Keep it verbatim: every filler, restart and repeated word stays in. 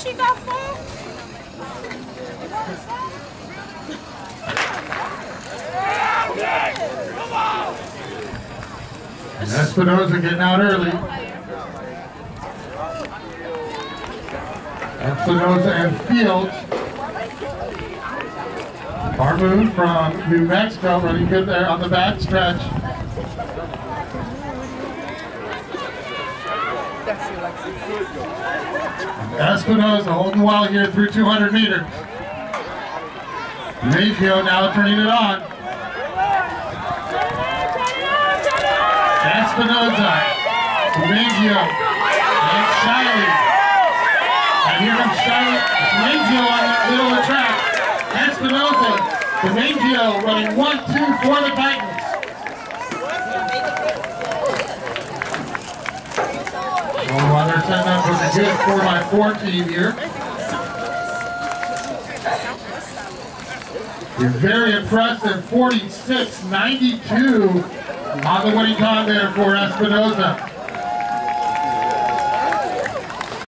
she got full? Espinoza getting out early. Espinoza and Fields. Harmoon from New Mexico running good there on the back stretch. Espinoza holding well here through two hundred meters. Maggio now turning it on. Espinoza, Maggio, and Shiley. And here comes Shiley, Maggio on the middle of the track. Espinoza, Maggio running one two for the Titans. Oh, well, they're setting up for the good four by four team here. You're very impressive, forty-six ninety-two on the winning time there for Espinoza.